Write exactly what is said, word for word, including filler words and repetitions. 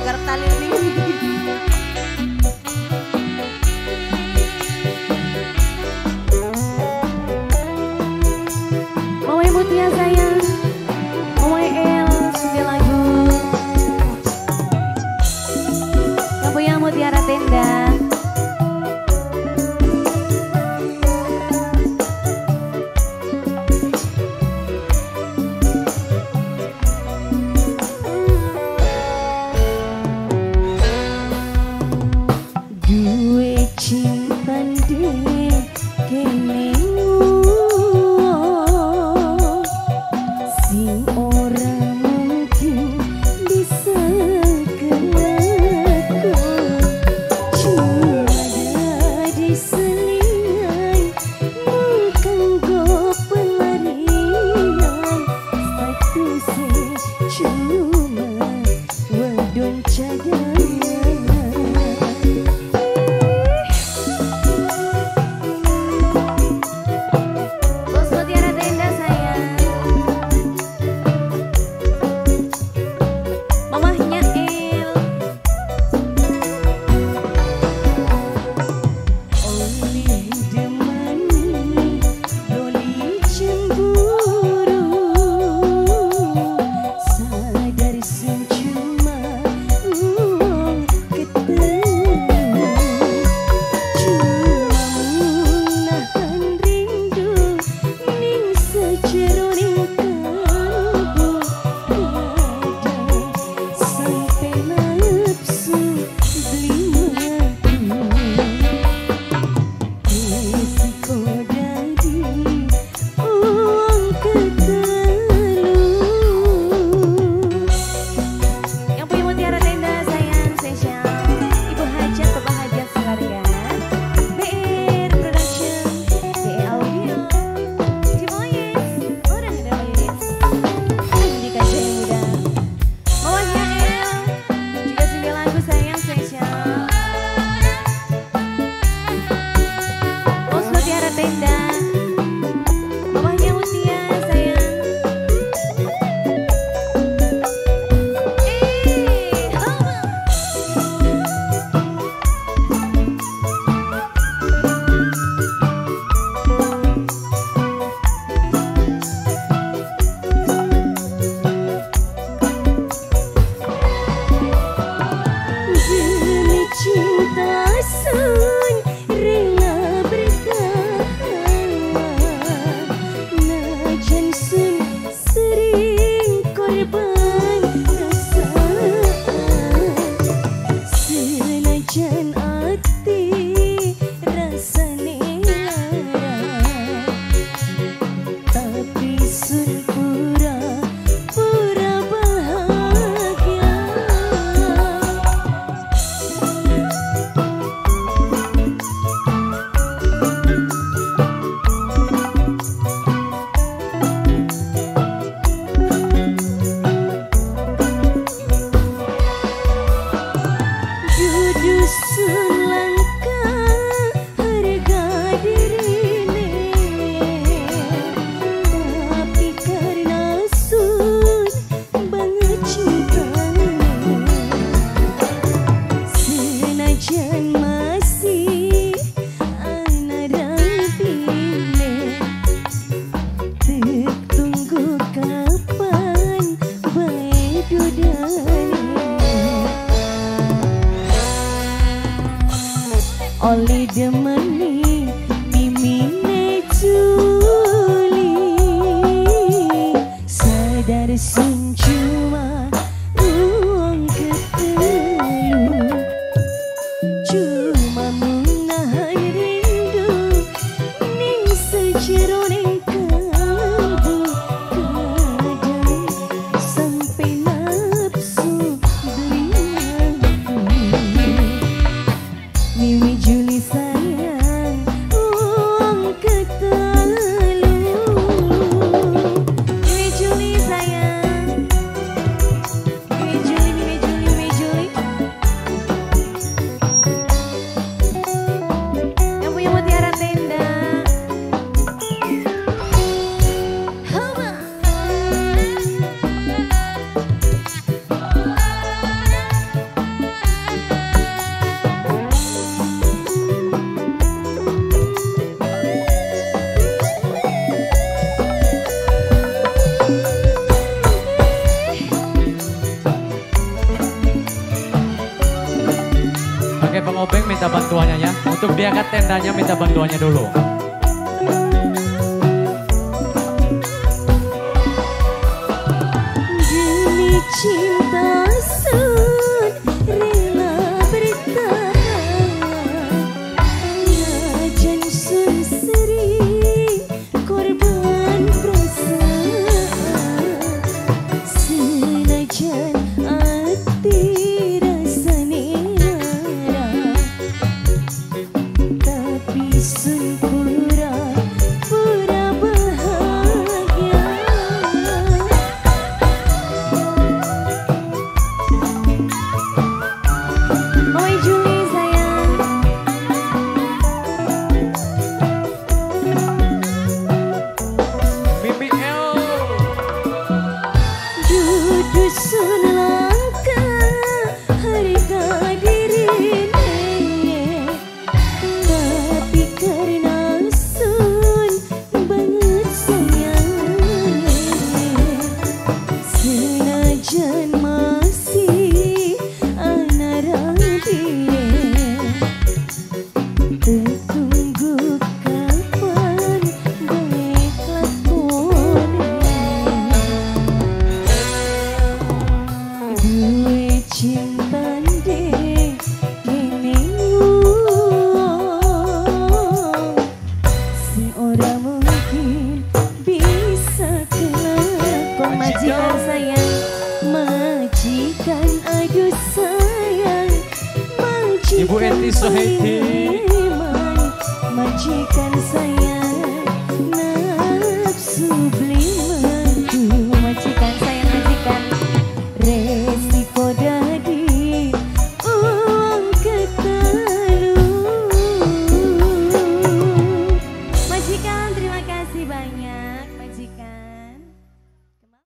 garap tali ini. Mawai Mutia sayang, Mawai El sudah lagu. Yang punya Mutiara Tenda. Oli demeni mimine Juli sadar sun cuma uang ketelu cuma menahan rindu ning sejero ning kalbu kadang sampai nafsu beliau Mimi Juli sayang uang ketelu Mimi Juli sayang minta bantuannya ya. Untuk diangkat tendanya minta bantuannya dulu. Demi cinta sun rela bertahan, Rajan sun sering korban perasaan. Senajan hati rasanya marah, tapi sun pura-pura bahagia. Oi Juli sayang. Mimi El. Duduk sun langka harga dirinya, tapi karena sun banget sayangnya, senajan masih anak rabire, tertunggu kapan baik lakonnya. Dua cinta deh kini seorang mungkin bisa kelakon. Majikan sayang, majikan aduh sayang, majikan Ibu Eti Soheti. preman, majikan sayang.